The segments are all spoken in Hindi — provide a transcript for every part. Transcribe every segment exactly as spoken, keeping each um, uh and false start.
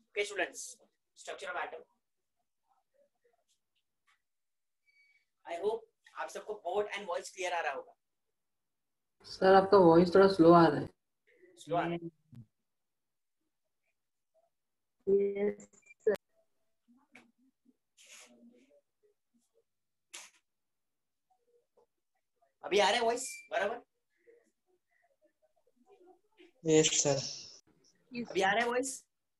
Okay students, structure of atom. I hope आप सबको बोर्ड एंड वॉइस क्लियर आ रहा होगा. सर आपका वॉइस थोड़ा स्लो आ रहा है. स्लो आ रहा है. Yes, sir. अभी आ रहा है वॉइस बराबर? Yes sir. अभी आ रहा है voice?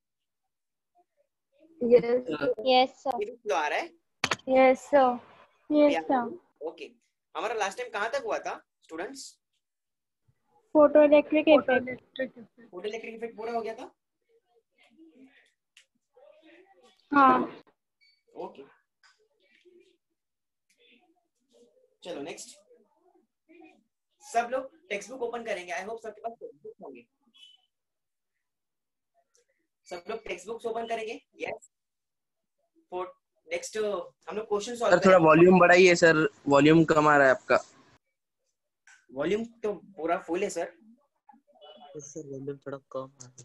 Yes, sir. Yes, sir. अभी स्लो आ रहा है? Yes, sir. अभी Yes, आ रहा sir. है? ओके. हमारा लास्ट टाइम कहाँ तक हुआ था students? Photoelectric effect. Photo electric effect पूरा हो गया था? हाँ. ओके. चलो नेक्स्ट. सब लोग टेक्स्ट बुक ओपन करेंगे. आई होप सबके पास टेक्स्ट बुक होंगे. सब लोग टेक्स्ट बुक्स ओपन करेंगे. यस. फॉर नेक्स्ट हम लोग क्वेश्चन सॉल्व सर थोड़ा वॉल्यूम बढ़ाइए सर, वॉल्यूम कम आ रहा है आपका. वॉल्यूम तो पूरा फुल है सर. सर वॉल्यूम थोड़ा कम आ रहा है.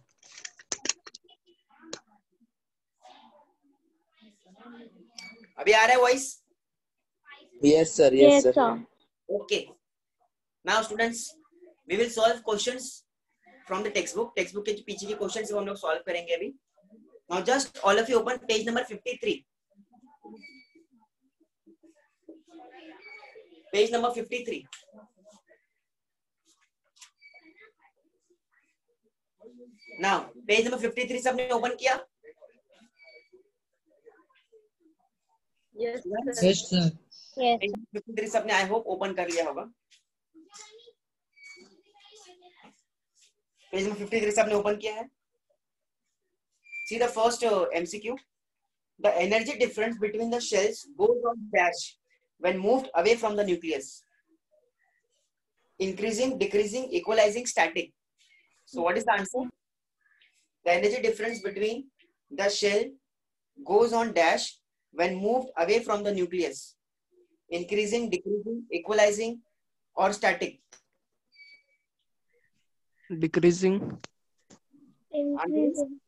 अभी आ रहा है voice? Yes sir. Yes Yes, sir. sir. Okay. Now students we will solve questions from the text book. Text book के पीछे के क्वेश्चंस हम लोग सॉल्व करेंगे अभी. Now just all of you open page number fifty three. Page number fifty three. Now page number fifty three सबने ओपन किया? Yes, sir. Yes sir. Yes. Page fifty three सबने आई होप ओपन कर लिया होगा. पेज नंबर फिफ्टी थ्री सबने ओपन किया है. See the first uh, M C Q. The energy difference between the shells goes on dash when moved away from the nucleus. Increasing, decreasing, equalizing, static. So what is the answer? The energy difference between the shell goes on dash when moved away from the nucleus. Increasing, decreasing, equalizing, or static. Decreasing. Increasing.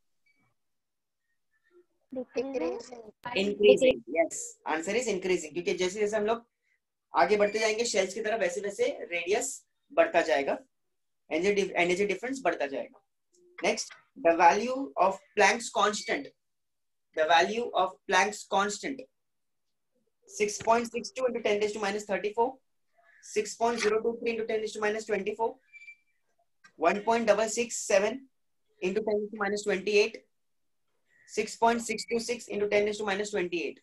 Decreasing. Increasing. Yes. Answer is increasing. क्योंकि जैसे जैसे हम लोग आगे बढ़ते जाएंगे शेल्स की तरफ वैसे वैसे रेडियस बढ़ता जाएगा. एनर्जी डिफरेंस बढ़ता जाएगा. Next, the value of Planck's constant. The value of Planck's constant six point six two into ten raised to minus thirty-four, six point zero two three into ten raised to minus twenty-four, one point six six seven into ten raised to minus twenty-eight, six point six two six into ten raised to minus twenty-eight.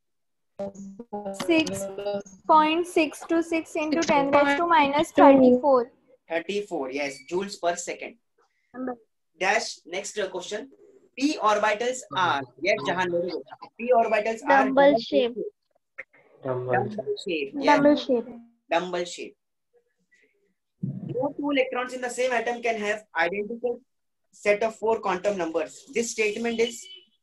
Six point six two six into ten raised to minus thirty-four. thirty-four, yes, joules per second. Dash, next uh, question. P orbitals are, yes, Jahan, very good. P orbitals are Dumbbell shape. Dumbbell shape. Yes, Dumbbell shape. dumbbell shape. No two electrons in the same atom can have identical set of four quantum numbers. This statement is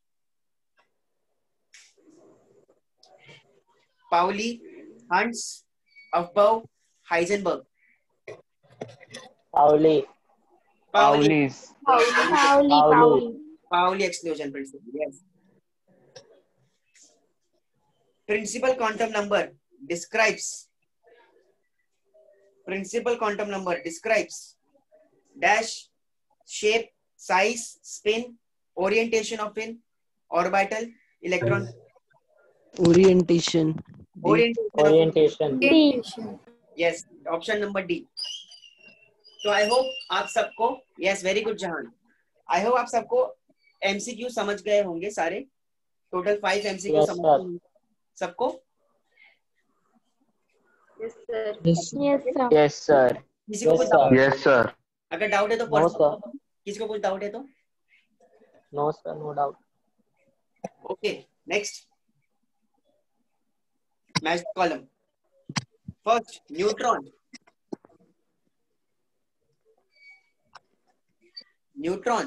Pauli, Hunts, Aufbau, Heisenberg. Pauli. Pauli. Pauli. Pauli. Pauli. Pauli exclusion principle. Yes. Principal quantum number describes. Principal quantum number describes dash, shape, size, spin, orientation of pin, orbital, electron. Orientation. Orientation. Orientation. D. Yes, option number D. So I hope आप सबको, yes, very good जहान. I hope आप सबको M C Q समझ गए होंगे सारे. Total five M C Q Yes, समझ sir. गए सबको. Yes, sir. Yes, sir. Yes, sir. किसी को Yes, कुछ sir. डाउट? Yes, sir. अगर डाउट है तो No, पर्सनल. sir. किसी को कुछ डाउट है तो? No, sir. No doubt. Okay, next. Match the column. First, neutron. Neutron.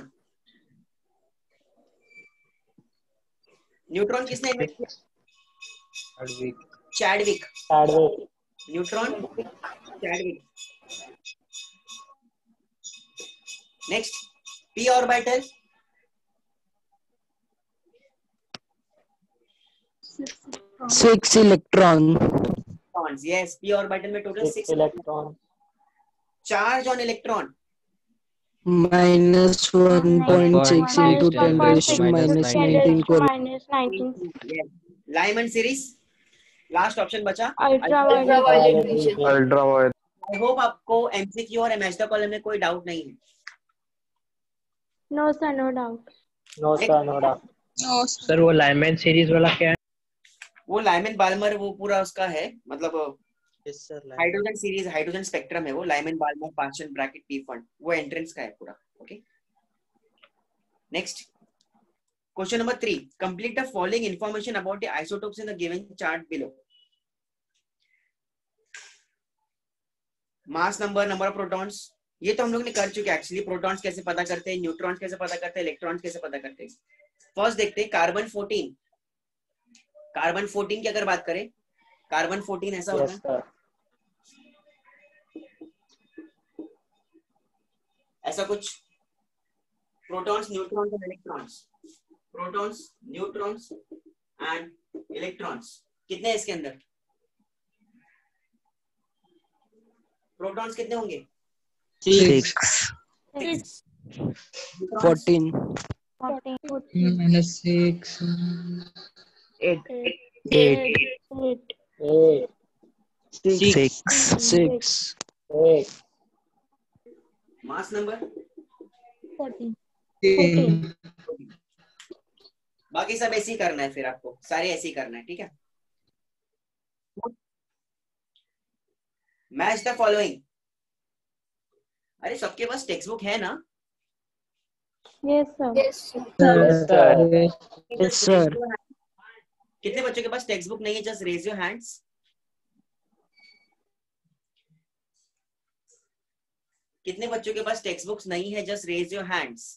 Neutron किसने इन्वेंट किया? Chadwick. Chadwick. Chadwick. Neutron Chadwick. Next, p orbital. Six electron. Electrons, yes, P orbital में total Six six electron. Charge on electron Minus one point six into ten raised to minus minus nineteen to coulomb. minus nineteen. Lyman series, last option बचा Ultraviolet. Violet region. Ultraviolet. I hope आपको एमसीक्यू और एमएचडा कॉलम में कोई डाउट नहीं है. No sir, no doubt. No sir, no doubt. Sir वो लाइमैन सीरीज वाला क्या है? वो लाइमन बाल्मर वो पूरा उसका है, मतलब Yes sir. Hydrogen series, hydrogen spectrum है वो, लाइमन बाल्मर पार्शियल ब्रैकेट पी फंड, वो एंट्रेंस का है पूरा. Okay, next question number three. Complete the following information about the isotopes in the given chart below. Mass number, number of protons, ये तो हम लोग ने कर चुके हैं एक्चुअली. प्रोटॉन्स कैसे पता करते हैं, न्यूट्रॉन्स कैसे पता करते हैं, इलेक्ट्रॉन्स कैसे पता करते हैं. फर्स्ट देखते हैं कार्बन फोर्टीन. कार्बन फोर्टीन की अगर बात करें, कार्बन फोर्टीन ऐसा होता Yes है, sir. ऐसा कुछ. प्रोटॉन्स, न्यूट्रॉन्स और electrons, protons, neutrons and electrons. कितने हैं इसके अंदर? प्रोटॉन्स कितने होंगे? Six. Six. Fourteen. Fourteen. Minus six. Eight. Eight. Eight. Eight. Eight. Six. Six. Eight. Mass number, Fourteen. Fourteen. बाकी सब ऐसे ही करना है, फिर आपको सारे ऐसे ही करना है. ठीक है. Match the following. अरे सबके पास टेक्स्ट बुक है ना? Yes sir. Yes sir. Yes sir. कितने बच्चों के पास टेक्स्ट बुक नहीं है? Just raise your hands. कितने बच्चों के पास टेक्स्ट बुक्स नहीं है? Just raise your hands.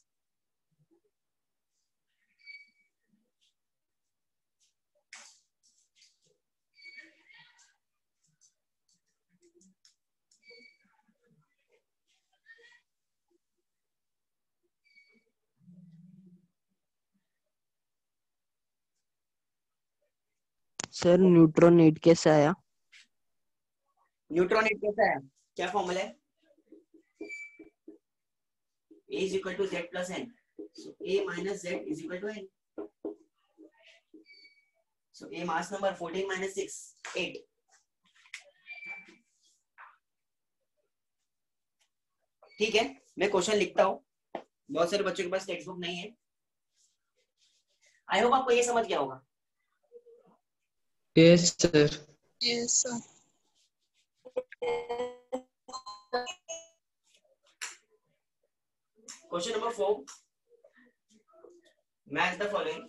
Sir neutron eight कैसे आया? न्यूट्रॉन एट कैसा है? क्या फॉर्मूला है? A is equal to Z plus N. So A minus Z is equal to N. So A mass number fourteen minus six, eight. ठीक है, मैं क्वेश्चन लिखता हूँ. बहुत सारे बच्चों के पास टेक्स्ट बुक नहीं है. आई होप आपको ये समझ गया होगा. Yes sir. Yes sir. Question number four. Match the following.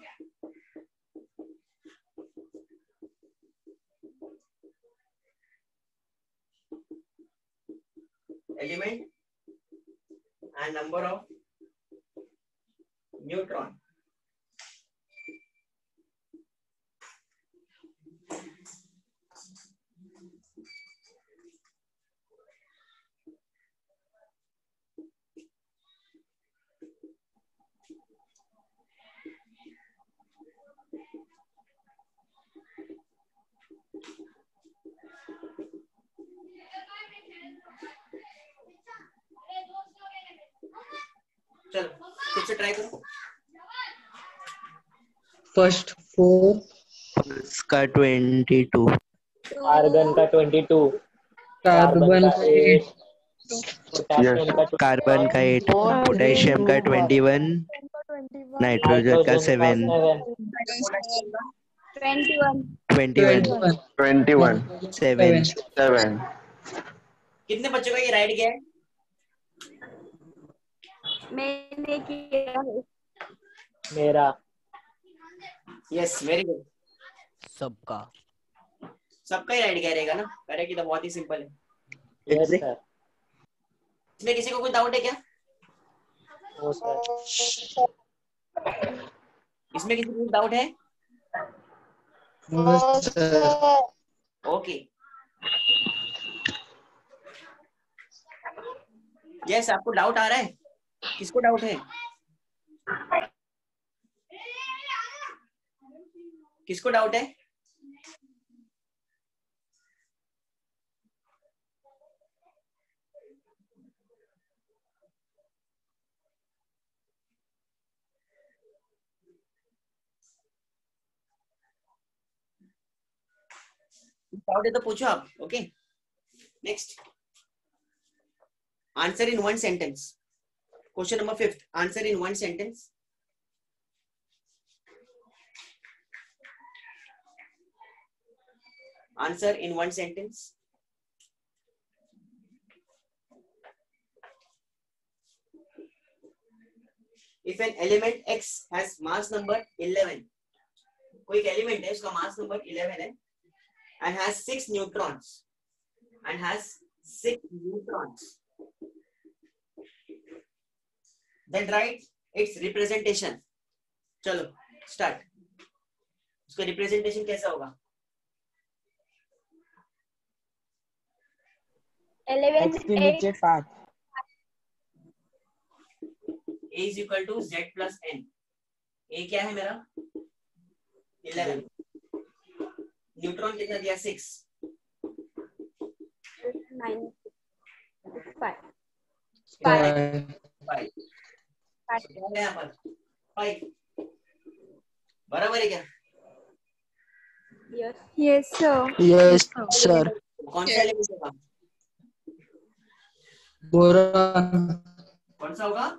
Element and number of neutron. चलो फिर से ट्राई करो. First four. इसका twenty-two. Argon का twenty-two. Carbon का eight. Potassium Yes. का कार्बन का eight. पोटेशियम का twenty-one. नाइट्रोजन का seven. Twenty-one. twenty-one. Twenty-one. seven. Seven. कितने बच्चों का ये राइट गया है? मैंने किया है. मेरा. Yes, very good. सबका. सबका ही राइट गया रहेगा ना? करेक्ट. तो बहुत ही सिंपल है. Yes sir. इसमें किसी को कोई डाउट है क्या? No sir. इसमें किसी को डाउट है? No sir. ओके. यस, आपको डाउट आ रहा है? किसको डाउट है? किसको डाउट है? डाउट है तो पूछो आप. Okay, next. Answer in one sentence. Question number fifth. Answer in one sentence. Answer in one sentence. If an element X has mass number eleven, कोई एक एलिमेंट है उसका मास नंबर eleven है and has six neutrons and has six neutrons, then write its representation. चलो स्टार्ट. उसका रिप्रेजेंटेशन कैसा होगा? eleven X के नीचे पाँच. A is equal to Z plus N. A क्या है मेरा? eleven. न्यूट्रॉन कितना दिया? six. nine five five. five. क्या है यहाँ पर? five. बराबर है क्या? yes Yes, sir. Yes, sir. कौन सा एलिमेंट होगा? बोरॉन. कौन सा होगा?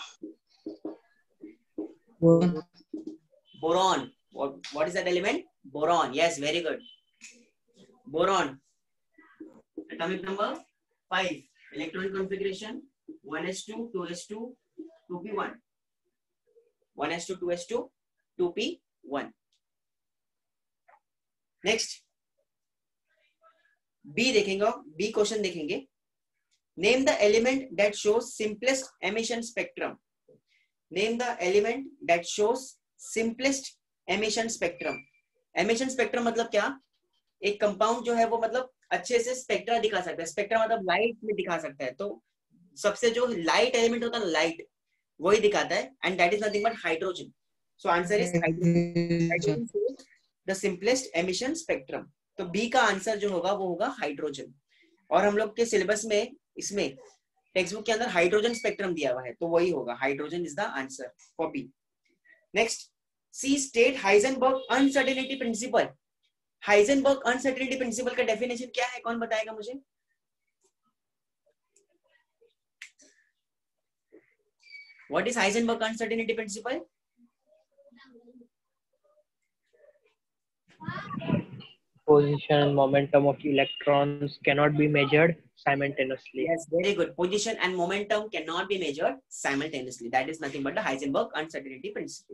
Boron. Boron. What, what is that element? Boron. Yes, very good. Boron. Atomic number five. Electron configuration one s two, two s two, two p one. one s two, two s two, two p one. Next. B देखेंगे. B क्वेश्चन देखेंगे. Name the element that shows simplest emission spectrum. Name the element that shows simplest emission spectrum. Emission spectrum मतलब क्या? एक कंपाउंड जो है वो मतलब अच्छे से स्पेक्ट्रा दिखा सकता है. स्पेक्ट्रा मतलब लाइट में दिखा सकता है. तो सबसे जो लाइट एलिमेंट होता है लाइट, वही दिखाता है. And that is nothing but hydrogen. So answer is hydrogen. The simplest emission spectrum. तो बी का आंसर जो होगा वो होगा हाइड्रोजन. और हम लोग के सिलेबस में इसमें टेक्स्ट बुक के अंदर हाइड्रोजन स्पेक्ट्रम दिया हुआ है, तो वही होगा. Hydrogen is the answer for B. Next. C state Heisenberg uncertainty principle. Heisenberg uncertainty principle का डेफिनेशन क्या है? कौन बताएगा मुझे? What is Heisenberg uncertainty principle? Position and momentum of electrons cannot be measured simultaneously. Yes, very good. Position and momentum cannot be measured simultaneously. That is nothing but the Heisenberg uncertainty principle.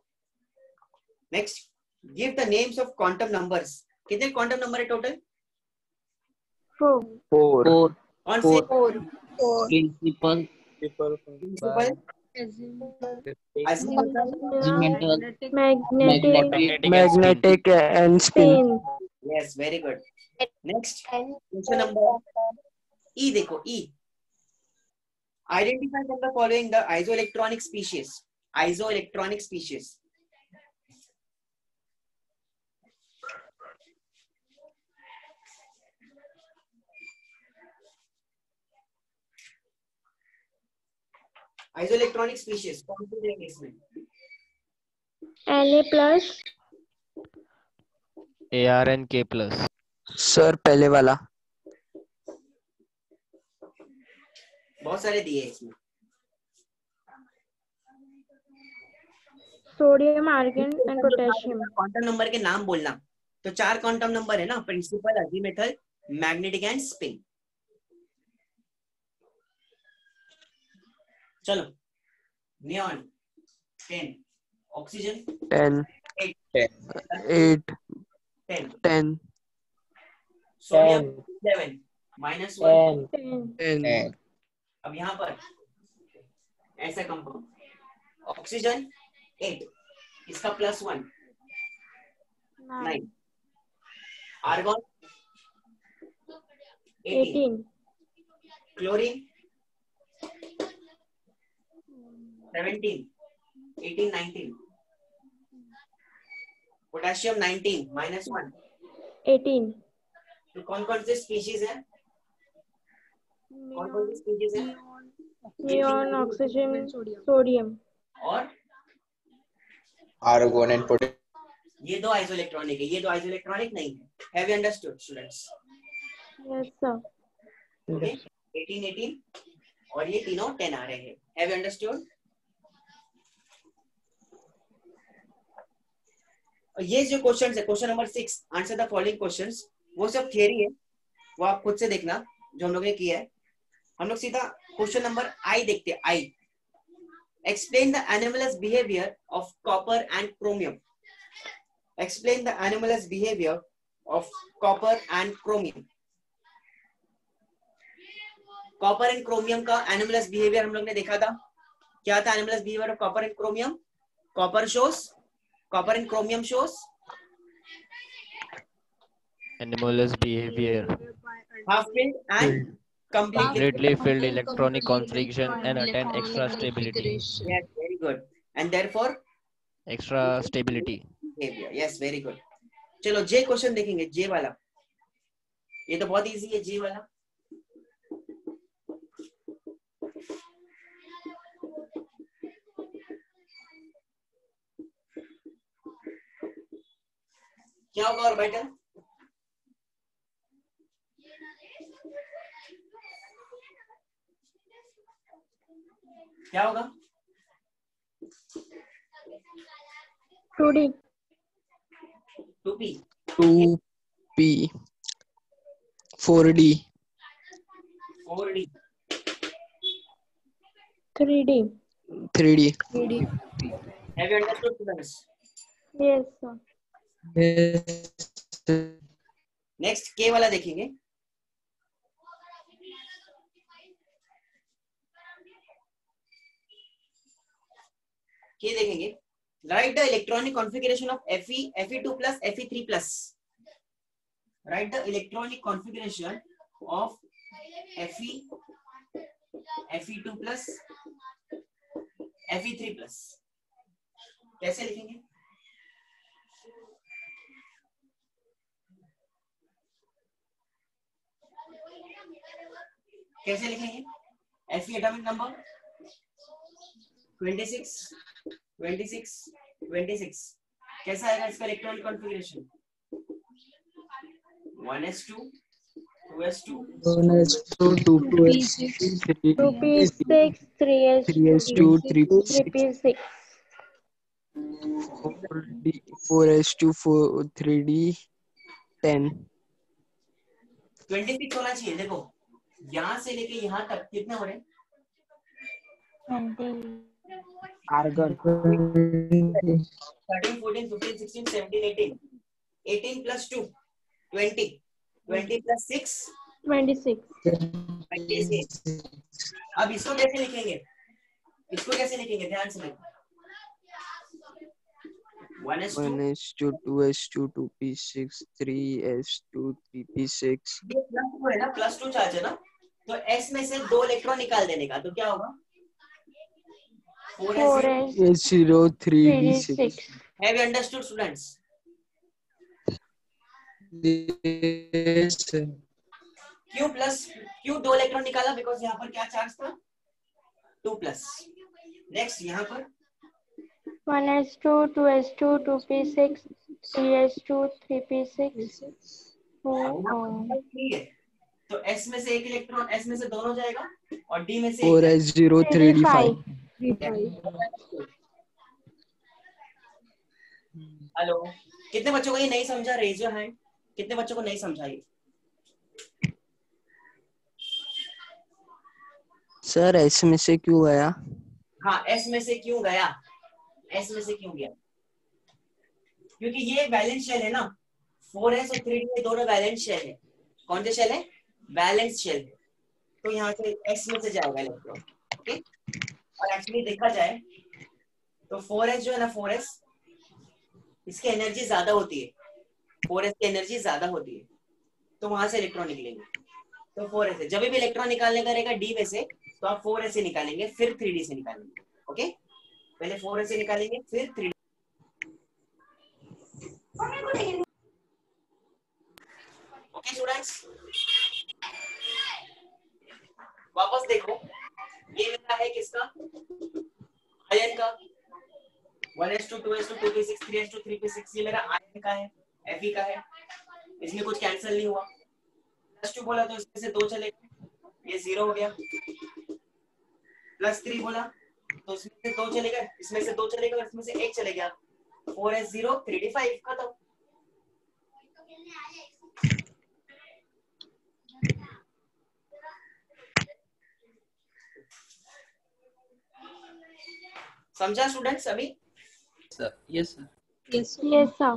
Next, give the names of quantum numbers. कितने quantum number है total? four Four. Four. कौन से? four Principal. Principal, azimuthal, magnetic Magnetic. Magnetic and spin. yes, very good. Next, question number E. देखो E. Identify from the following the isoelectronic species. Isoelectronic species. Isoelectronic species. कौन से देंगे इसमें? Na plus A R and K plus. Sir, पहले वाला. बहुत सारे दिए इसमें. sodium argon and potassium. Quantum number के नाम बोलना. तो चार क्वांटम नंबर है ना? Principal, azimuthal, magnetic and spin. चलो. Neon ten, oxygen ten. eight, Eight. ten, Ten. Sodium eleven, minus one. ten Ten. अब यहाँ पर ऐसा कंपाउंड. ऑक्सीजन eight, इसका plus one nine, argon eighteen, eighteen chlorine seventeen, eighteen, nineteen, potassium nineteen, minus one. eighteen तो कौन कौन से स्पीशीज है? कौन कौन से स्पीशीज है? neon oxygen sodium और आर्गोन एंड पोटेशियम. ये दो आइसोइलेक्ट्रॉनिक है. ये दो आइसोइलेक्ट्रॉनिक नहीं है. Have you understood, students? Yes, sir. Okay. eighteen, eighteen और ये तीनों ten आ रहे हैं. Have you understood? ये जो क्वेश्चन है, question number six, answer the following questions, वो सब थियरी है, वो आप खुद से देखना जो हम लोग ने किया है. हम लोग सीधा क्वेश्चन नंबर आई देखते हैं. I, explain the anomalous behavior of copper and chromium. Explain the anomalous behavior of copper and chromium. Copper and chromium का एनोमलस बिहेवियर हम लोग ने देखा था. क्या था anomalous behaviour of copper and chromium? Copper shows, copper and chromium shows anomalous behavior, half filled and completely completely filled electronic configuration and attain extra stability. Yes, very good. And therefore Extra stability. behavior. Yes, very good. चलो जे क्वेश्चन देखेंगे. जे वाला, ये तो बहुत इजी है. जे वाला क्या होगा और बेटा? क्या होगा? Two D. Two P. Two P. Four D. Four D. Three D. Three D. Have you understood, students? Yes, sir. Next K वाला देखेंगे. के देखेंगे. Write the electronic configuration of Fe, Fe two plus, Fe three plus. Write the electronic configuration of Fe, Fe two plus, Fe three plus. कैसे लिखेंगे? कैसे लिखेंगे? Fe atomic number twenty six, twenty six, twenty six. कैसा आएगा इसका electronic configuration? One S two, two S two, one S two, two P six, two P six, three S three S two, three P three P six. Four D, four S two, four three D, ten. Twenty six होना चाहिए. देखो यहाँ से लेके यहाँ तक कितने हो रहे हैं? Argon. Thirteen, fourteen, fifteen, sixteen, seventeen, eighteen. Eighteen plus two, twenty. Twenty plus six, twenty six. Twenty six. अब इसको कैसे लिखेंगे? इसको कैसे लिखेंगे? ध्यान से देखो. One S one S two, two S two, two P six, three S two, three P six. ये प्लस टू है ना, प्लस टू चार्ज है ना, तो एस में से दो इलेक्ट्रॉन निकाल देने का. तो क्या होगा? Four S S zero, three D six. Six. Have you understood, students? Yes, sir. Q plus Q दो इलेक्ट्रॉन निकाला बिकॉज यहाँ पर क्या चार्ज था? Two plus. नेक्स्ट यहाँ पर one S two, two S two, two P six, three S two, three P six. Three है, तो S में से एक इलेक्ट्रॉन, S में से दोनों जाएगा और D में से four S zero, three D five. Hello, कितने बच्चों को ये नहीं समझा? Raise your hand. कितने बच्चों को नहीं समझा ये? सर एस में से क्यों गया? हाँ, S में से क्यों गया? S में से क्यों गया? क्योंकि ये वैलेंस शेल है ना. फोर एस और थ्री डी ये दोनों वैलेंस शेल है. कौन से शेल है? बैलेंस शेल है. तो यहाँ से S में से जाएगा इलेक्ट्रॉन. ओके. और एक्चुअली देखा जाए तो फोर एस जो है ना, फोर एस इसकी एनर्जी ज्यादा होती है. फोर एस की एनर्जी ज्यादा होती है, तो वहां से इलेक्ट्रॉन निकलेंगे. तो फोर एस है. जब भी इलेक्ट्रॉन निकालने का रहेगा डी में से, तो आप फोर एस से निकालेंगे, फिर थ्री डी से निकालेंगे. ओके, पहले फोर एस से निकालेंगे, फिर थ्री डी. ओके स्टूडेंट्स, वापस देखो. ये मेरा है किसका? आयन का. One S two, two S two, two P six, three S two, three P six. ये मेरा आयन का है, Fe का है. इसमें कुछ कैंसिल नहीं हुआ, प्लस टू बोला तो इसमें से दो चलेगा, ये जीरो हो गया। प्लस थ्री बोला तो इसमें से दो चलेगा, इसमें से दो चलेगा और इसमें से एक चले गया। Four S zero, three D five, खत्म। समझा स्टूडेंट्स अभी? Sir yes sir. Yes, sir.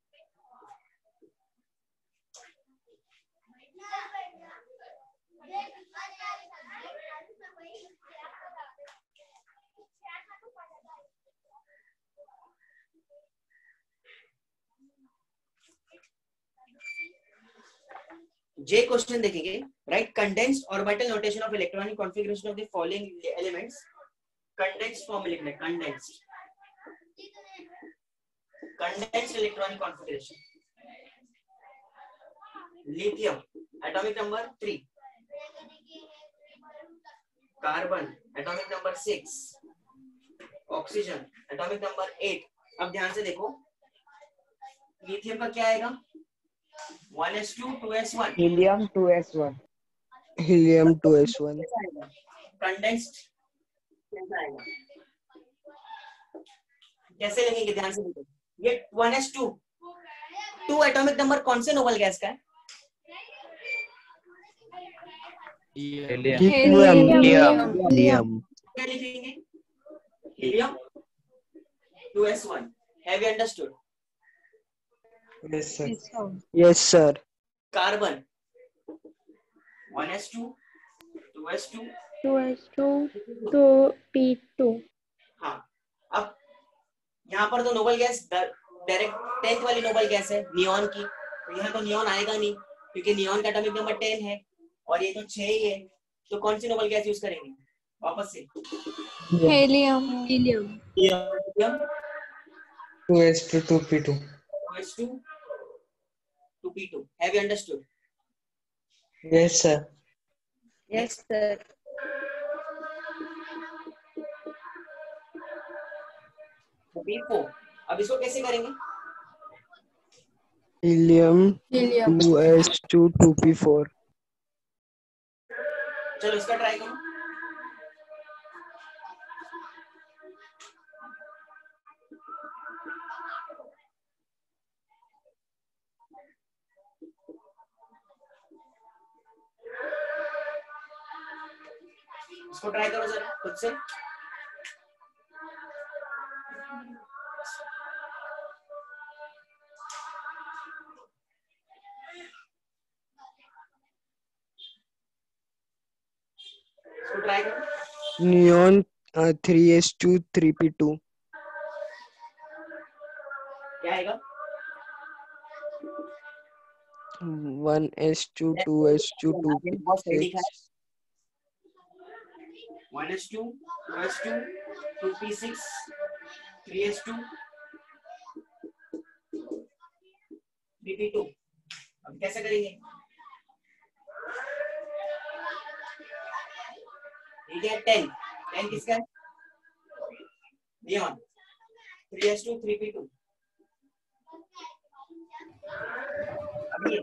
J question देखेंगे, write condensed orbital notation of electronic configuration of the following elements. Condensed form लिखना है, condensed condensed electronic configuration. Lithium atomic number three, carbon atomic number six, oxygen atomic number eight. अब ध्यान से देखो, लिथियम का क्या आएगा? One S two, two S one. Helium two S one. Helium two S one. Condensed कैसा आएगा? कैसे लिखेंगे? ध्यान से देखो, ये one S two, two atomic number कौन से नोबल गैस का है? हीलियम। हीलियम। क्या लिखेंगे? Helium two S one. Have you understood? Yes sir. Yes sir. Carbon one S two, two S two, two S two, two P two. हाँ। अब यहाँ पर तो नोबल गैस डायरेक्ट टेंथ वाली नोबल गैस है नियॉन की, तो यहाँ तो नियॉन आएगा नहीं क्योंकि नियॉन का एटॉमिक नंबर टेन है और ये तो छह ही है। तो कौन सी नोबल गैस यूज करेंगे वापस से? Helium. Helium. Helium two S two, two P two. Two S two, two P two. Have you understood? Yes sir. Yes, sir. P four. अब इसको कैसे करेंगे? Helium Helium. Two S two, two P four. चलो इसका ट्राई करो। इसको ट्राई करो जरा खुद से। इसको ट्राई करो। Neon uh, three S two, three P two. क्या आएगा? One S two, two S two, two P six. One S two, two S two, two P six, three S two, three P two। अब कैसे करेंगे? ठीक है, टेन टेन किसका है? Neon. Three S two, three P two। अभी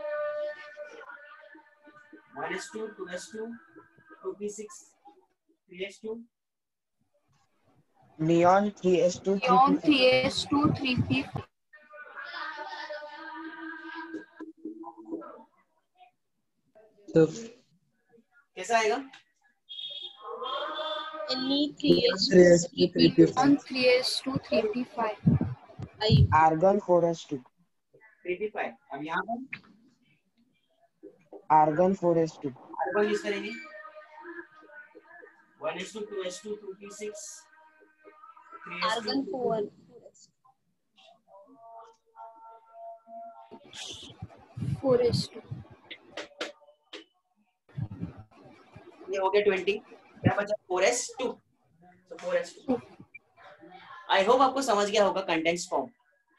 one S two, two S two, two P six, three S two। Neon three S two, Neon three S two, three P. तो कैसा आएगा? Ni three S three S two, three P on five. three S two, three P five. Argon four S two. Three P five। अब यहाँ पर Argon four S two. Argon use करेंगे। One S two, two S two, two P six, three S two, Argon four. four S two. ये हो गया ट्वेंटी। क्या बचा? Four S two। तो four S two। I hope आपको समझ गया होगा कंडेंस्ड फॉर्म।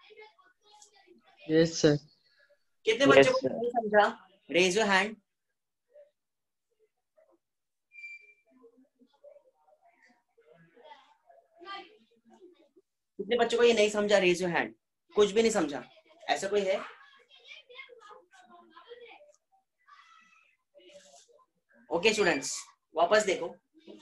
Yes sir. कितने Yes, बच्चों को sir. नहीं समझा? Raise your hand. कितने बच्चों को ये नहीं समझा? Raise your hand. कुछ भी नहीं समझा? ऐसा कोई है? ओके स्टूडेंट्स, वापस देखो,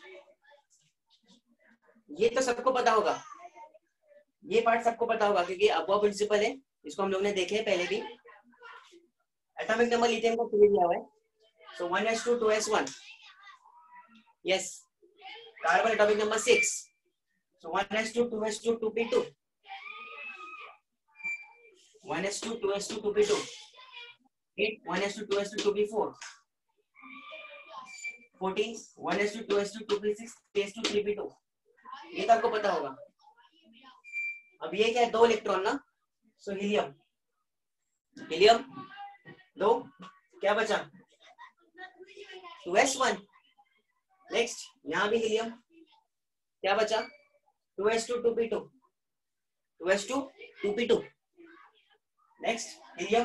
ये तो सबको पता होगा, ये पार्ट सबको पता होगा क्योंकि अबव प्रिंसिपल है, इसको हम लोग ने देखे पहले भी। एटॉमिक नंबर लिथियम का थ्री दिया हुआ है, so one S two two S one, yes. Carbon atomic number six, so one S two two S two two P two, one S two two S two two P two, eight one S two two S two two P four, fourteen one S two two S two two P six, three S two three P two, ये तो आपको पता होगा। अब ये क्या है, दो इलेक्ट्रॉन ना, सो हीलियम, हीलियम दो, क्या बचा टू एस वन। नेक्स्ट यहां भी हीलियम, क्या बचा two S two two P two, two S two two P two. Next helium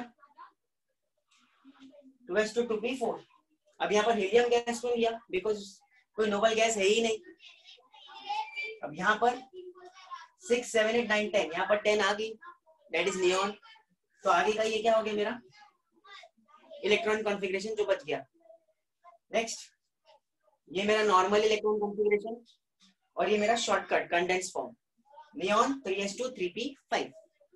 two S two two P four. अब यहाँ पर हीलियम गैस क्यों लिया, बिकॉज कोई नोबल गैस है ही नहीं। अब यहाँ पर six seven eight nine ten, यहाँ पर टेन आ गई, दैट इज नियॉन। तो आगे का ये क्या हो गया मेरा इलेक्ट्रॉन कॉन्फ़िगरेशन जो बच गया। नेक्स्ट ये मेरा नॉर्मल इलेक्ट्रॉन कॉन्फ़िगरेशन और ये मेरा shortcut condense form, neon three S two three P five.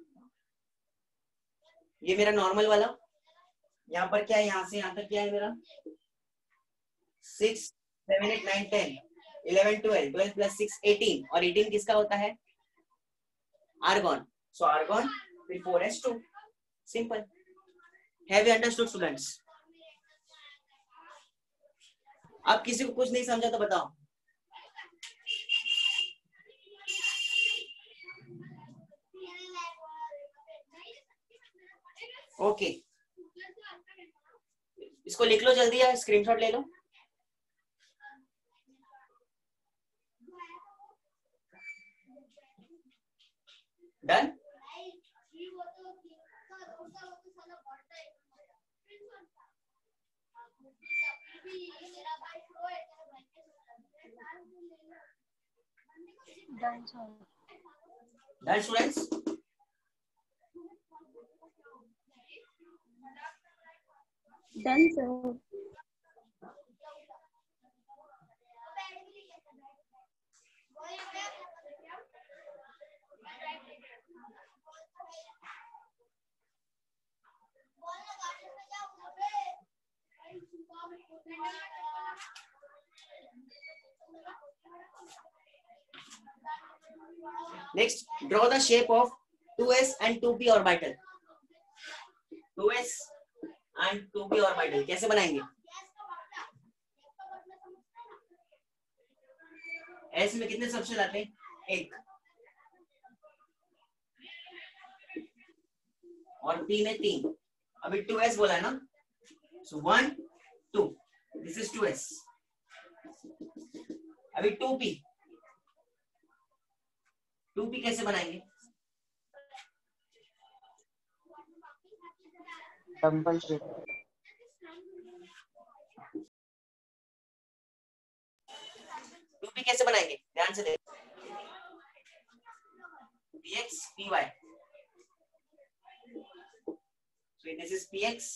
ये मेरा नॉर्मल वाला, यहाँ पर क्या है, यहाँ से यहाँ तक क्या है मेरा six seven eight nine ten eleven twelve, twelve plus six eighteen, और एटीन किसका होता है आर्गॉन, सो आर्गॉन फिर four S two, simple. Have you understood students? आप किसी को कुछ नहीं समझा तो बताओ। Okay okay. इसको लिख लो जल्दी या स्क्रीनशॉट ले लो। Done? Done students? Done, sir. Next, draw the shape of two s and two p orbital. two s and two p orbital कैसे बनाएंगे? s में कितने सबशेल आते हैं? एक, और p में तीन। अभी टू एस बोला है ना, so one two, this is two s। अभी टू पी, टू पी कैसे बनाएंगे? Dumbbell shape. टू पी कैसे बनाएंगे? ध्यान से देखो, px py, so this is px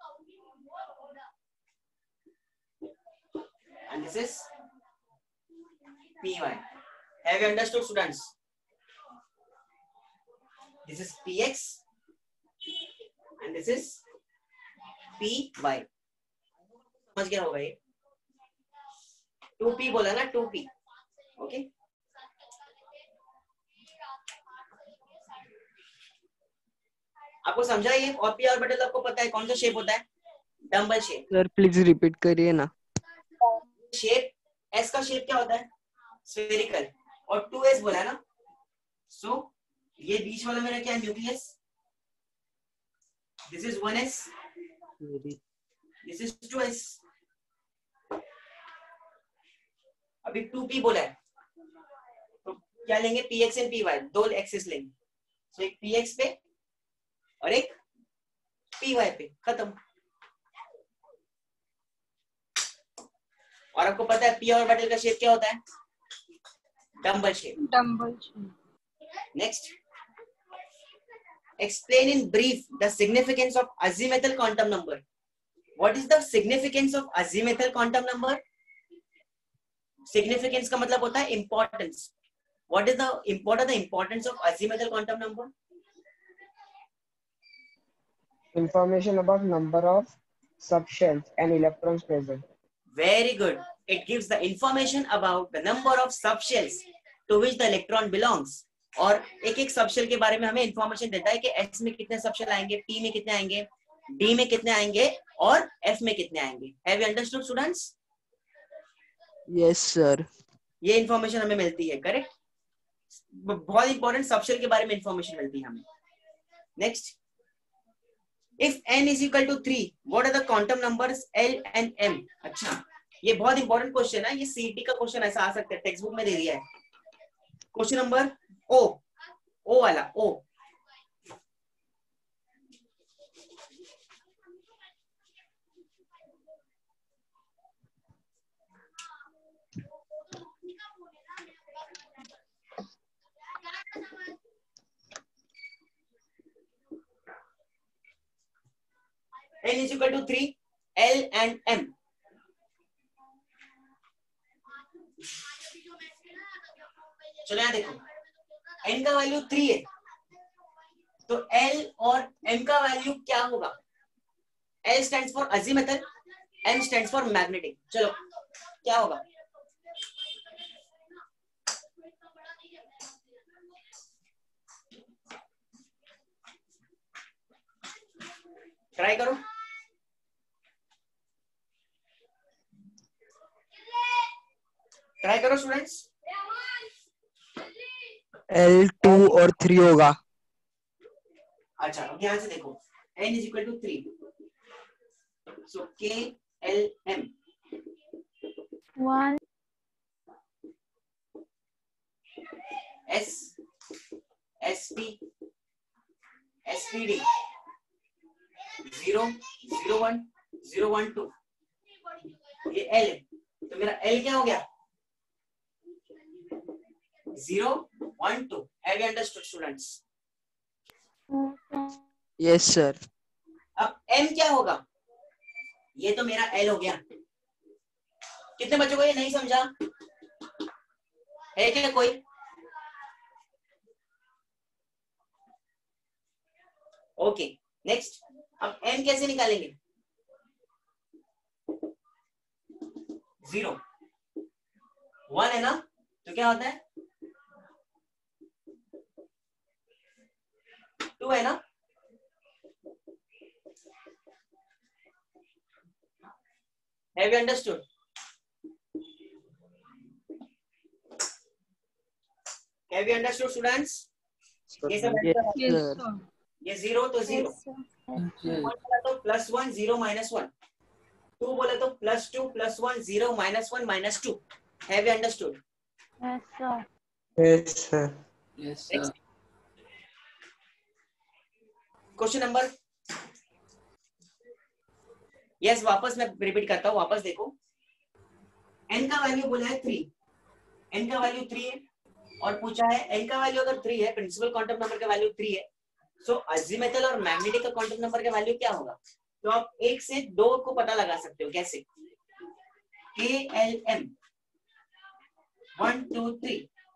and this is py. Have you understood students? This is px and this is py. समझ गया होगा ये? टू पी बोला ना, टू पी, ओके। आपको समझा ये? और पी ऑर्बिटल आपको पता है कौन सा शेप होता है? Dumbbell shape. Sir please repeat करिए ना। शेप एस का शेप क्या होता है? स्फेरिकल। और टू एस बोला है ना, सो so, ये बीच वाला मेरा क्या है? Nucleus. This is one S, this is two S. अभी टू पी बोला है तो क्या लेंगे? P X and P Y, दो एक्सिस लेंगे। सो so, एक पी एक्स पे और एक पी वाई पे, खत्म। और आपको पता है पी ऑर्बिटल का शेप क्या होता है? Dumbbell shape. Dumbbell shape. Next, explain in brief the significance of azimuthal quantum number. What is the significance of azimuthal quantum number? Significance का मतलब होता है importance. What is the what are the importance of azimuthal quantum number? Information about number of subshells and electrons present. Very good. It gives the information about the number of subshells to which the electron belongs. और एक एक सबशेल के बारे में हमें इंफॉर्मेशन देता है कि S में कितने सबशेल आएंगे, P में कितने आएंगे, D में कितने आएंगे और F में कितने आएंगे. Have you understood, students? Yes, sir. ये इंफॉर्मेशन हमें मिलती है. करेक्ट. बहुत इंपॉर्टेंट सबशेल के बारे में इंफॉर्मेशन मिलती है हमें. Next. If n is equal to three, what are the quantum numbers L and M? अच्छा, ये बहुत इंपॉर्टेंट क्वेश्चन है. ये सीईटी का क्वेश्चन ऐसा आ सकता है, टेक्स्ट बुक में दे दिया है. क्वेश्चन नंबर ओ, ओ वाला ओ. n is equal to three, L and M. चलो यहाँ देखो, n का वैल्यू थ्री है, तो L और M का वैल्यू क्या होगा? L stands for azimuthal, M stands for magnetic. चलो क्या होगा? ट्राई करो. ट्राई करो स्टूडेंट्स. L टू और थ्री होगा. अच्छा, अब ध्यान से देखो. n is equal to three. So K L M. One. S S P S P D. Zero zero one zero one two. ये L है, तो मेरा L क्या हो गया? Zero one two. Have you understood, students? Yes, sir. अब M क्या होगा? ये तो मेरा L हो गया. कितने बच्चों को ये नहीं समझा है क्या कोई? Okay, next. अब M कैसे निकालेंगे? जीरो वन है ना, तो क्या होता है? टू है ना. Have you understood? Have you understood, students? ये सब Yes, sir. ये जीरो तो जीरो, बोला तो plus one zero minus one, two बोले तो plus two plus one zero minus one minus two. Have you understood? Yes, sir. Yes, sir. Yes, sir. Question number. Yes, वापस मैं रिपीट करता हूँ, वापस देखो. n का वैल्यू बोला है थ्री, n का वैल्यू थ्री है और पूछा है n का वैल्यू अगर थ्री है, प्रिंसिपल क्वांटम नंबर का वैल्यू थ्री है, सो अजीमुथल और मैग्नेटिक का क्वांटम नंबर का वैल्यू क्या होगा? तो आप एक से दो को पता लगा सकते हो. कैसे? K L M one two three,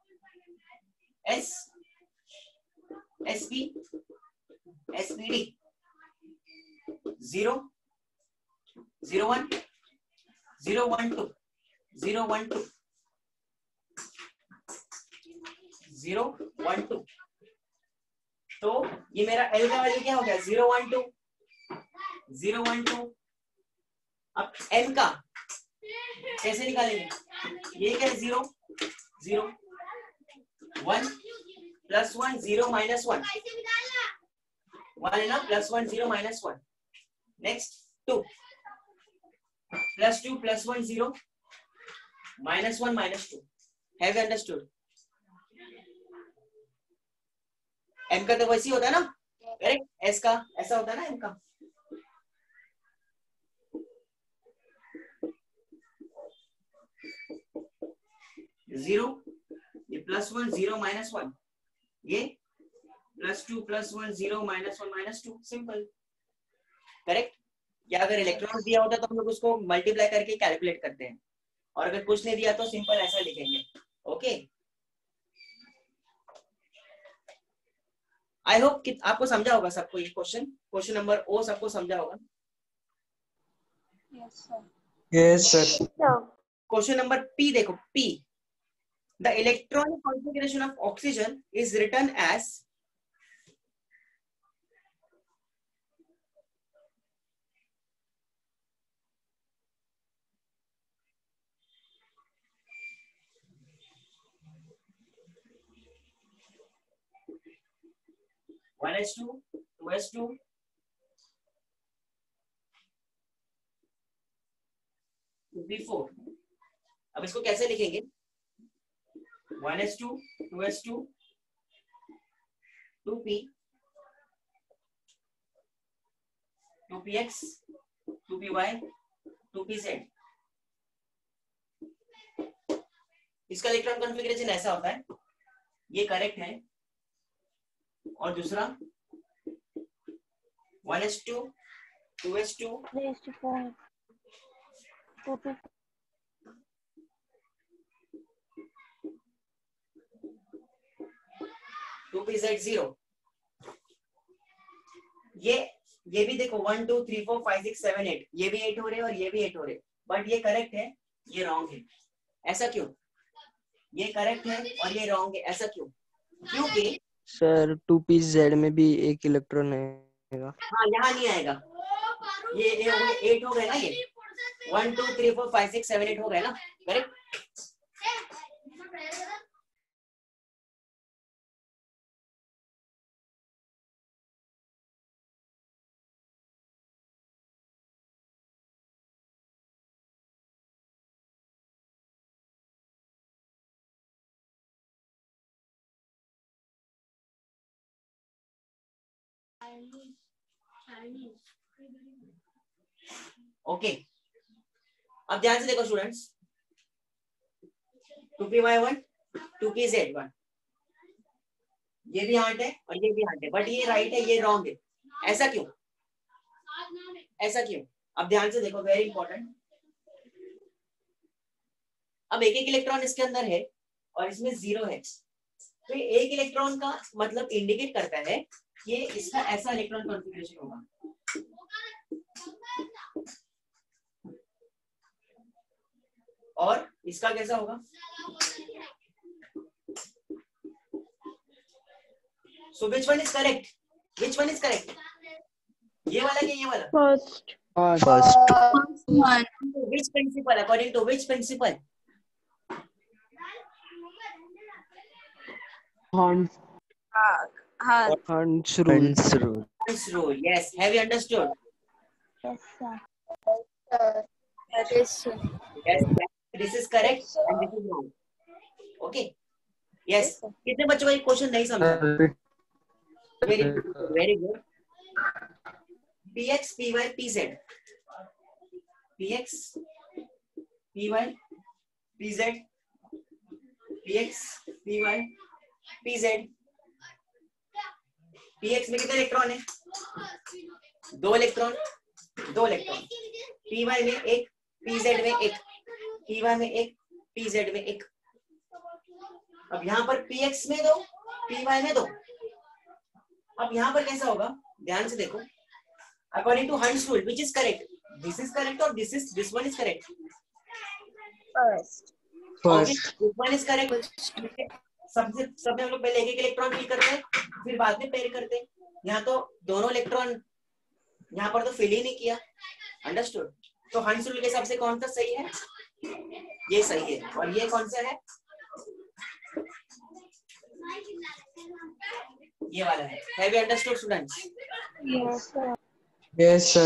S S P S P D zero zero one zero one two zero one two zero one two. तो ये मेरा L का वैल्यू क्या हो गया? Zero one two zero one two. अब M का कैसे निकालेंगे? ये क्या है? Zero zero one plus one zero minus one, one है ना, plus one zero minus one. Next two plus two plus one zero minus one minus two. Have you understood? M का तो वैसे ही होता है ना, करेक्ट. S का ऐसा होता है ना, M का. जीरो, ये plus one zero minus one, ये plus two plus one zero minus one minus two. Simple, correct. या अगर इलेक्ट्रॉन दिया होता तो हम लोग उसको मल्टीप्लाई करके कैलकुलेट करते हैं, और अगर कुछ नहीं दिया तो सिंपल ऐसा लिखेंगे। ओके, आई होप कि आपको समझा होगा सबको ये क्वेश्चन, क्वेश्चन नंबर ओ सबको समझा होगा। Yes sir. Question number P देखो, P the electronic configuration of oxygen is written as one H two, two H two, two P four. अब इसको कैसे लिखेंगे? One H two, two H two, two P, two P X, two P Y, two P Z. इसका इलेक्ट्रॉन कॉन्फ़िगरेशन ऐसा होता है, ये करेक्ट है। और दूसरा one H two, two H two, two P Z zero. ये ये भी देखो one two three four five six seven eight, ये भी एट हो रहे और ये भी एट हो रहे, बट ये करेक्ट है, ये रॉन्ग है। ऐसा क्यों? ये करेक्ट है और ये रॉन्ग है, ऐसा क्यों? क्योंकि सर टू पी जेड में भी एक इलेक्ट्रॉन आएगा। हाँ, यहाँ नहीं आएगा। ये एट हो गए ना, ये one two three four five six seven eight हो गए ना, करेक्ट। Okay okay. अब ध्यान से देखो students, two P Y one, two P Z one, ये भी हार्ट है और ये भी हार्ट है, बट ये राइट है, ये रॉन्ग है। ऐसा क्यों? ऐसा क्यों? अब ध्यान से देखो, वेरी इंपॉर्टेंट। अब एक एक इलेक्ट्रॉन इसके अंदर है और इसमें जीरो है, तो ये एक इलेक्ट्रॉन का मतलब इंडिकेट करता है कि इसका ऐसा इलेक्ट्रॉन कॉन्फ़िगरेशन होगा। और इसका कैसा होगा? So which one is correct? Which one is correct? ये वाला कि ये वाला? First. First. Which principle? According to which principle? Hans. Hund's rule. Hund's rule. Hund's rule. Yes. Have you understood? Yes, sir. Yes, sir. Yes. This is correct and this is wrong. Okay. Yes. कितने बच्चों का ये क्वेश्चन नहीं समझा? Very good. Very good. Px, Py, Pz. Px, Py, Pz. Px, Py, Pz. Px में कितने इलेक्ट्रॉन है? दो इलेक्ट्रॉन, दो इलेक्ट्रॉन। Py में एक, Pz में एक, Py में एक, Pz में एक। अब यहाँ पर Px में दो, Py में दो। अब यहाँ पर कैसा होगा? ध्यान से देखो। According to Hund's rule, which is correct? This is correct or this is this one is correct? First. First. This one is correct. सबसे सब में हम लोग पहले एक एक इलेक्ट्रॉन फिल करते हैं, फिर बाद में पेयर करते हैं। यहाँ तो दोनों इलेक्ट्रॉन यहाँ पर तो फिल ही नहीं किया। अंडरस्टूड? तो हंस रूल के हिसाब से कौन सा सही है? ये सही है। और ये कौन सा है? ये वाला है। Have you understood, students? Yes, sir. Yes, sir.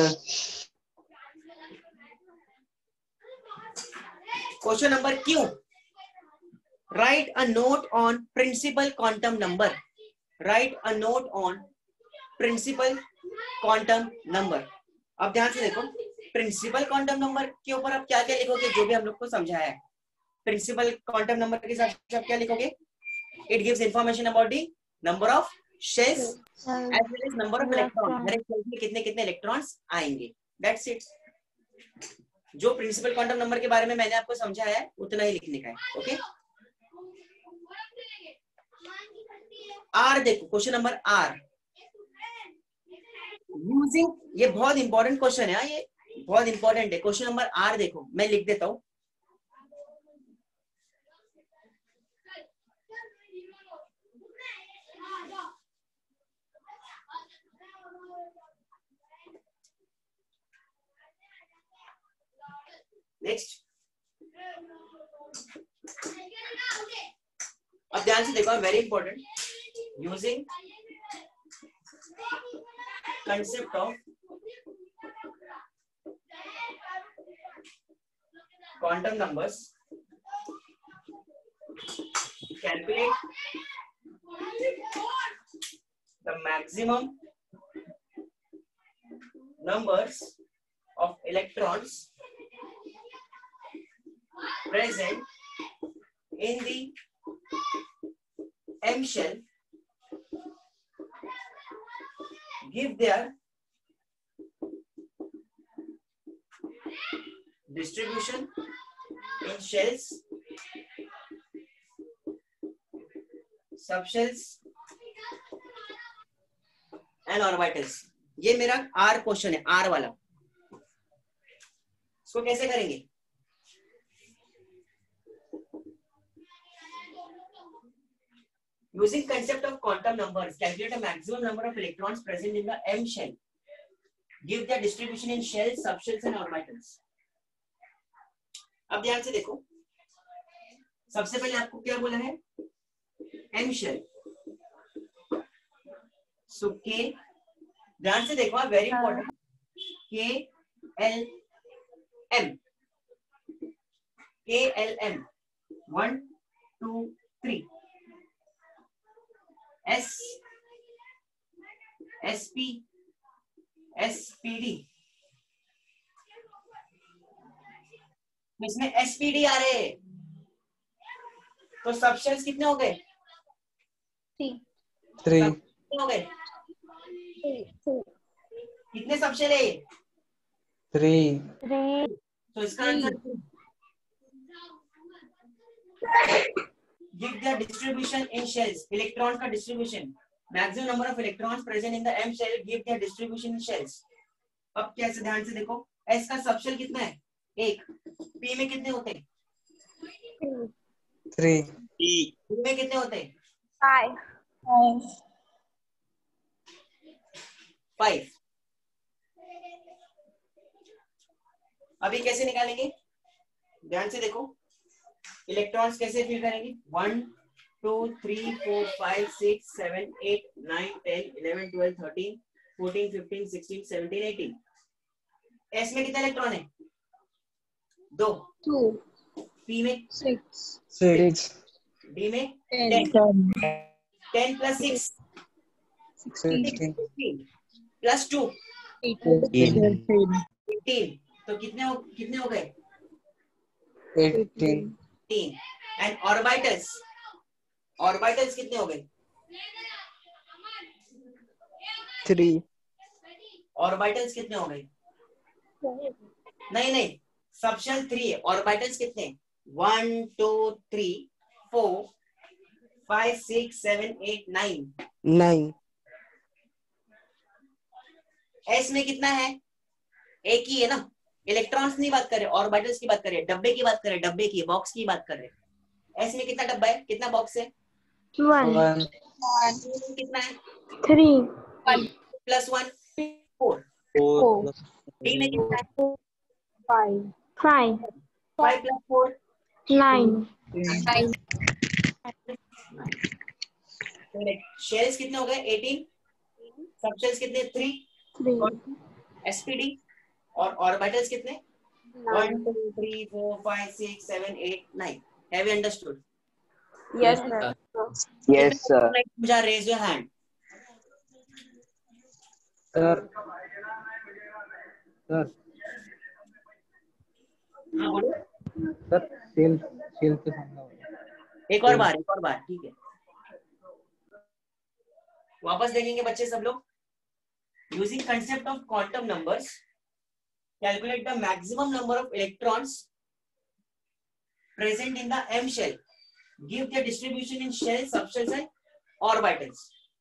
Question number Q. Write a note on principal quantum number. Write a note on principal quantum number. अब ध्यान से देखो, प्रिंसिपल क्वांटम नंबर के ऊपर आप क्या क्या लिखोगे? जो भी हम लोग को समझाया है। प्रिंसिपल क्वांटम नंबर के साथ आप क्या लिखोगे? It gives information about the number of shells as well as number of electrons. हर एक शेल में कितने कितने इलेक्ट्रॉन्स आएंगे। That's it. जो प्रिंसिपल क्वांटम नंबर के बारे में मैंने आपको समझाया है उतना ही लिखने का है। ओके, आर देखो, क्वेश्चन नंबर आर, यूजिंग, ये बहुत इंपॉर्टेंट क्वेश्चन है, ये बहुत इंपॉर्टेंट है। क्वेश्चन नंबर आर देखो, मैं लिख देता हूं। नेक्स्ट, अब ध्यान से देखो, very important, using concept of quantum numbers, calculate the maximum numbers of electrons present in the M shell, give their distribution in shells, subshells and orbitals। ये मेरा आर क्वेश्चन है, आर वाला। इसको कैसे करेंगे? Using concept of quantum numbers, calculate the maximum number of electrons present in the M shell, give their distribution in shells, subshells and orbitals। अब ध्यान से देखो, सबसे पहले आपको क्या बोला है? M shell. सो के, ध्यान से देखो, very important, K L M, K L M, one two three, S S P S P D, इसमें एसपीडी आ रहे हैं, तो सबशेल्स कितने हो गए? थ्री हो गए। कितने सबशेल है? थ्री। तो इसका answer, give the distribution in shells, electron का distribution, maximum number of electrons present in the M shell, give the distribution in shells. अब कैसे, ध्यान से देखो, एस का सबशेल कितना है? एक। पी में कितने होते हैं? थ्री। पी में कितने होते हैं? फाइव। फाइव। अभी कैसे निकालेंगे? ध्यान से देखो, इलेक्ट्रॉन्स कैसे फिल करेंगे? One two three four five six seven eight nine ten eleven twelve thirteen fourteen fifteen sixteen seventeen eighteen. S में कितने इलेक्ट्रॉन है? दो। टू। पी में सिक्स। सिक्स। डी में ten. Ten plus six sixteen plus two eighteen. Eighteen. तो कितने हो, कितने हो गए? Eighteen. Eighteen. And orbitals, orbitals कितने हो गए? थ्री। ऑर्बिटल्स कितने हो गए? नहीं नहीं, सबशेल थ्री है, ऑर्बिटल्स कितने? One two three four five six seven eight nine. Nine. S में कितना है? एक ही है ना। इलेक्ट्रॉन्स नहीं बात कर रहे, ऑर्बिटल्स की बात कर रहे, डब्बे की बात कर रहे, डब्बे की, बॉक्स की बात कर रहे। एस में कितना डब्बा है, कितना बॉक्स है? वन। कितना है? Three. Plus one four. Four. D में कितना है? Five. Five. Five plus four nine. Shells कितने हो गए? एटीन। सबशेल्स कितने? थ्री। थ्री। एसपीडी और ऑर्बिटल्स कितने? One two three four five six seven eight nine. Have you understood? Yes, sir. Yes, sir. मुझे raise your hand. Sir sir हाँ बोलो। सर सेल सेल से समझा होगा। एक और बार, एक और बार, ठीक है। वापस देखेंगे बच्चे सब लोग। Using concept of quantum numbers, Calculate the maximum number of electrons present in the M shell. Give their distribution in shells, subshells and orbitals.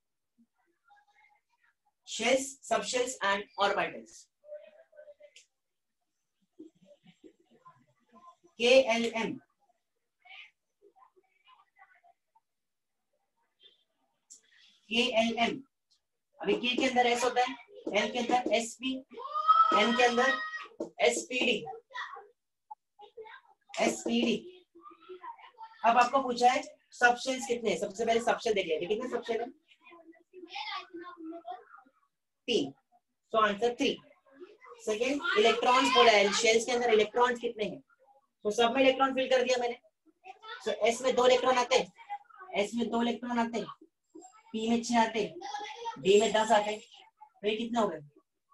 Shells, subshells and orbitals. K L M. K L M. अभी K के अंदर S होता है, L के अंदर S P, M के अंदर S P D. S P D. अब आपको पूछा है सबशेल्स कितने हैं? सबसे पहले सबशेल देख लेते हैं. कितने सबशेल हैं? तीन. So answer three. Second, electrons बोला है, शेल्स के अंदर इलेक्ट्रॉन्स कितने हैं? तो सब में इलेक्ट्रॉन फिल कर दिया मैंने. सो so, S में दो इलेक्ट्रॉन आते हैं, S में दो इलेक्ट्रॉन आते हैं, P में छह आते हैं, D में दस आते हैं. तो ये कितना हो गया?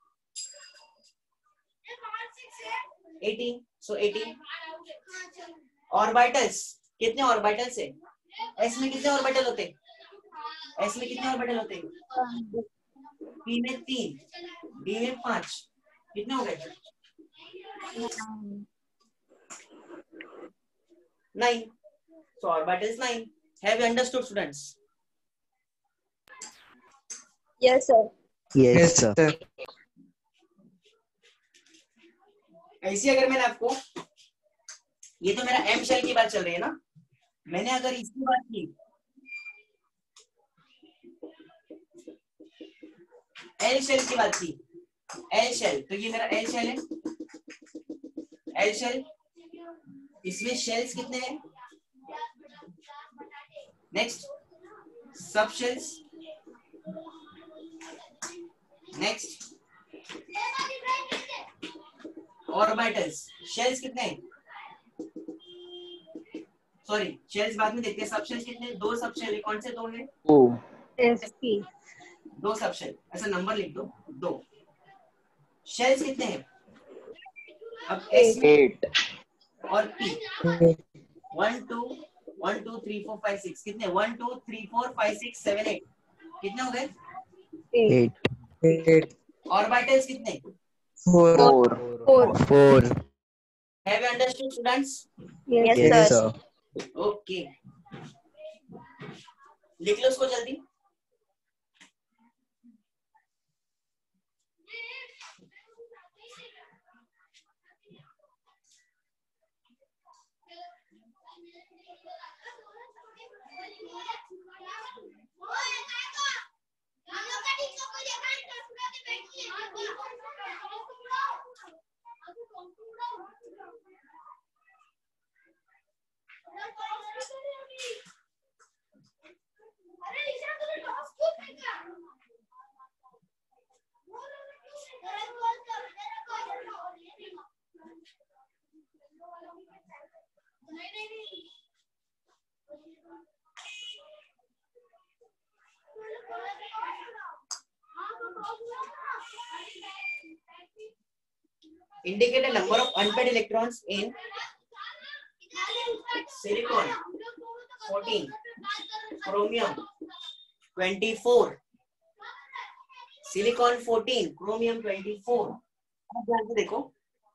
एटीन. So eighteen. ऑर्बिटल्स कितने ऑर्बिटल्स है? S में कितने ऑर्बिटल होते हैं? S में कितने ऑर्बिटल होते हैं? P में तीन, D में पांच. कितने हो गए? Nine. So orbital is nine. Have you understood, students? Yes, sir. Yes, sir. ऐसी अगर मैंने आपको, ये तो मेरा एम शेल की बात चल रही है ना, मैंने अगर इसकी बात की, एल शेल की बात की, एल शेल, तो ये मेरा एल शेल है. एल शेल, इसमें शेल्स कितने हैं? नेक्स्ट सब शेल्स. Next orbitals. शेल्स कितने हैं? सॉरी, शेल्स बाद में देखते हैं. सब शेल्स कितने हैं? दो सब शेल. कौन से दो हैं? एसपी. दो सब शेल. ऐसा नंबर लिख दो. दो शेल्स कितने हैं? अब एट और P. One two one two three four five six. कितने? One two three four five six seven eight. कितने हो गए? Eight. ऑर्बिटल्स कितने? Four. Four. Four. Have you understood, students? Yes, Yes, sir. sir. Okay. लिख लो उसको जल्दी. Indicate a number of unpaired electrons in silicon fourteen, chromium twenty-four, silicon fourteen, chromium twenty-four. अब ध्यान से देखो,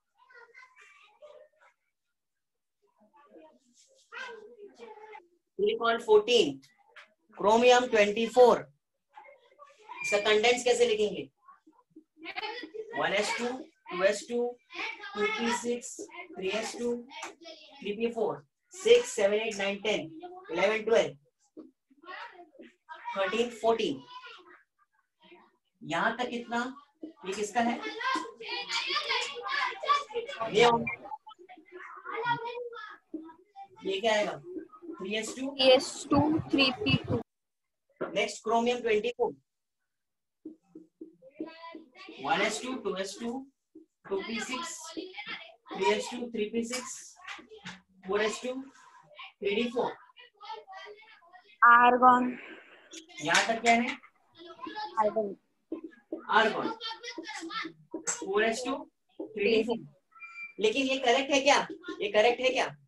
silicon fourteen, chromium twenty-four. इसका कंडेंस कैसे लिखेंगे? One S two, two S two, two P six, three S two, three P four, six, seven, eight, nine, ten, eleven, twelve, thirteen, fourteen. यहां तक कितना? ये किसका है? ये ये क्या आएगा? Three S two, three S two, three P two. Next chromium twenty four, one S two, two S two, two P six, three S two, three P six, four S two, three D four. Argon. यहाँ तक क्या है? Argon. Argon. Four S two, three D four. लेकिन ये करेक्ट है क्या? ये करेक्ट है क्या?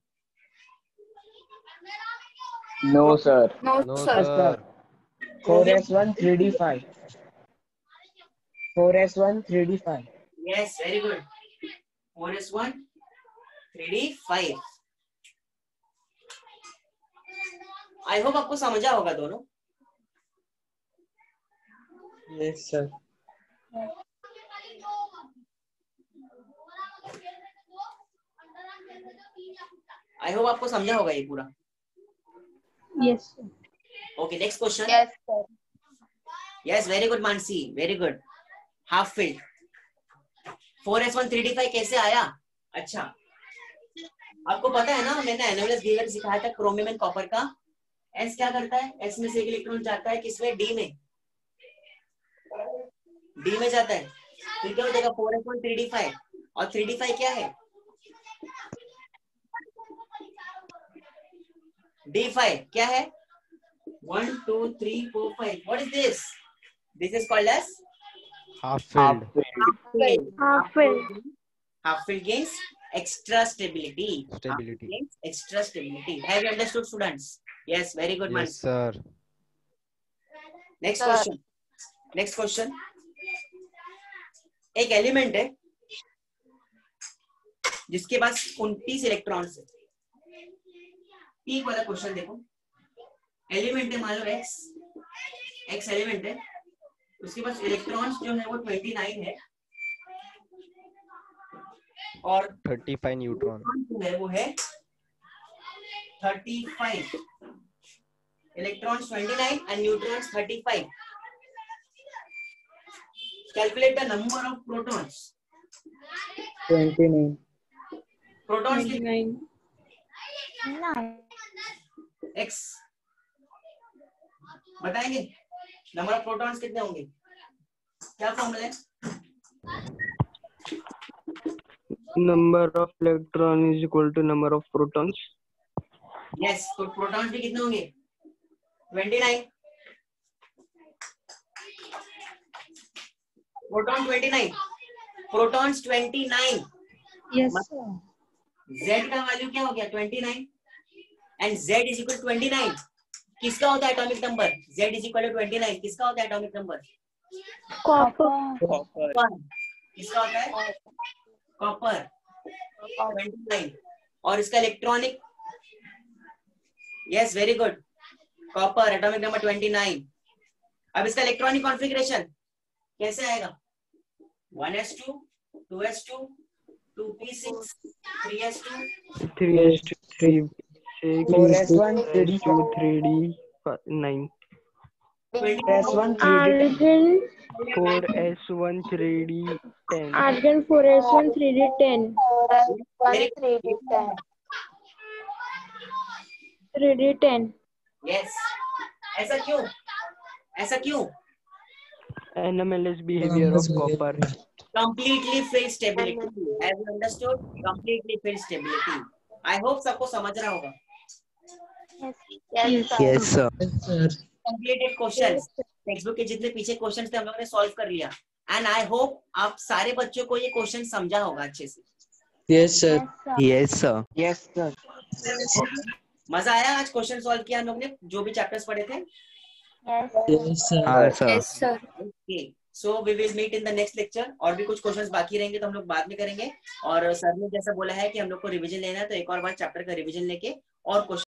No, sir. No, No, sir. sir. four S one, three D five. four S one, three D five. Yes, very good. Four S one three D five. I hope आपको समझा होगा दोनों। Yes sir. आई होप आपको समझा होगा ये पूरा। Yes. Okay next question. Yes, sir. Yes very good Mansi, very good. Half filled four S one three D five कैसे आया? अच्छा आपको पता है ना, मैंने एनोमलस बिहेवियर सिखाया था क्रोमियम एंड कॉपर का। एस क्या करता है? एस में से एक इलेक्ट्रॉन जाता है किसमें? डी में। डी में जाता है तो क्या हो जाएगा? Four S one three D five. और थ्री डी फाइव क्या है? डी फाइव क्या है? One two three four five. What is this? This is called as Half filled. Half filled. half filled gains extra stability. Stability. Half gains extra stability. Have you understood, students? Yes, very good, man. Yes, sir. Next Sir. question. Next question. एक एलिमेंट है जिसके पास उनतीस इलेक्ट्रॉन्स है। पी वाला क्वेश्चन देखो। एलिमेंट है मान लो एक्स, एक्स एलिमेंट है, उसके पास इलेक्ट्रॉन्स जो है वो उनतीस है और thirty-five neutron. जो है वो है thirty-five. Electrons twenty-nine and neutrons thirty-five. Calculate the number of protons. twenty-nine. Protons Twenty-nine. x बताएंगे? नंबर ऑफ प्रोटॉन्स कितने होंगे? क्या फॉर्मूला है? Number of electron is equal to number of protons. Yes, तो प्रोटॉन्स भी कितने होंगे? उनतीस। प्रोटॉन उनतीस, प्रोटॉन्स उनतीस। Yes. Z का वैल्यू क्या हो गया? उनतीस and Z is equal to उनतीस। किसका होता है atomic number? Z is equal to उनतीस। किसका होता है एटॉमिक नंबर? Copper. कॉपर। किसका होता है? कॉपर। उनतीस। और इसका electronic, yes very good, copper atomic number उनतीस। अब इसका इलेक्ट्रॉनिक कॉन्फ़िगरेशन कैसे आएगा? One S two, two S two, two P six, three S two, three s two three six four s one three d two three d nine. s one three d Argon. four s one three d ten. Argon four S one three D ten. three D ten. three D ten. Yes. ऐसा क्यों? ऐसा क्यों? Anomalous behavior of copper. Completely filled stability. Have you understood? Completely filled stability. I hope सबको समझ रहा होगा। Yes, sir. Yes, sir. Completed questions. Text book के जितने पीछे क्वेश्चंस थे हम लोगों ने सॉल्व कर लिया। एंड आई होप आप सारे बच्चों को ये क्वेश्चन समझा होगा अच्छे से। Yes, sir. Yes, sir. yes sir. मजा आया आज क्वेश्चन सॉल्व किया हम लोग ने जो भी चैप्टर्स पढ़े थे? Yes. Yes, sir. हाँ, sir. Yes, sir. Okay so we will meet in the next lecture. और भी कुछ क्वेश्चंस बाकी रहेंगे तो हम लोग बाद में करेंगे। और सर ने जैसा बोला है कि हम लोग को रिवीजन लेना है तो एक और बार चैप्टर का रिवीजन लेके और क्वेश्चन